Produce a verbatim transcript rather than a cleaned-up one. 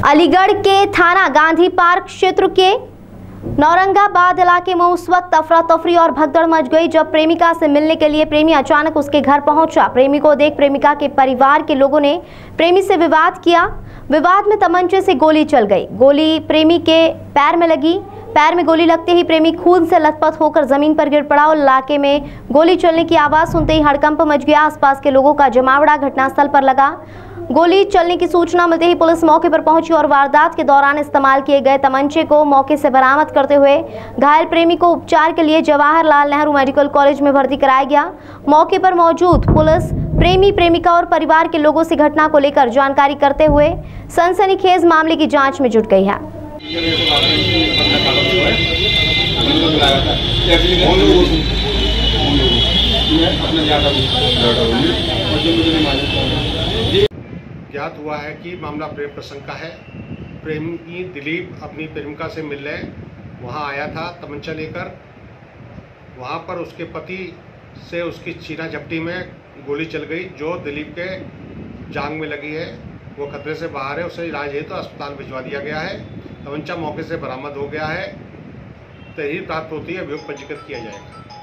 अलीगढ़ के थाना गांधी पार्क क्षेत्र के नौरंगाबाद इलाके में उस वक्त अफरा तफरी और भगदड़ मच गई जब प्रेमिका से मिलने के लिए प्रेमी अचानक उसके घर पहुंचा। प्रेमी को देख प्रेमिका के परिवार के लोगों ने प्रेमी से विवाद किया। विवाद में तमंचे से गोली चल गई। गोली प्रेमी के पैर में लगी। पैर में गोली लगते ही प्रेमी खून से लथपथ होकर जमीन पर गिर पड़ा और इलाके में गोली चलने की आवाज सुनते ही हड़कंप मच गया। आसपास के लोगों का जमावड़ा घटनास्थल पर लगा। गोली चलने की सूचना मिलते ही पुलिस मौके पर पहुंची और वारदात के दौरान इस्तेमाल किए गए तमंचे को मौके से बरामद करते हुए घायल प्रेमी को उपचार के लिए जवाहरलाल नेहरू मेडिकल कॉलेज में भर्ती कराया गया। मौके पर मौजूद पुलिस प्रेमी प्रेमिका और परिवार के लोगों से घटना को लेकर जानकारी करते हुए सनसनीखेज मामले की जांच में जुट गई है। ज्ञात हुआ है कि मामला प्रेम प्रसंग का है। प्रेमी दिलीप अपनी प्रेमिका से मिलने वहां आया था तमंचा लेकर। वहां पर उसके पति से उसकी छीना झपटी में गोली चल गई जो दिलीप के जांघ में लगी है। वो खतरे से बाहर है, उसे इलाज है तो अस्पताल भिजवा दिया गया है। तमंचा मौके से बरामद हो गया है। तहरीर प्राप्त होती है, अभियोग पंजीकृत किया जाएगा।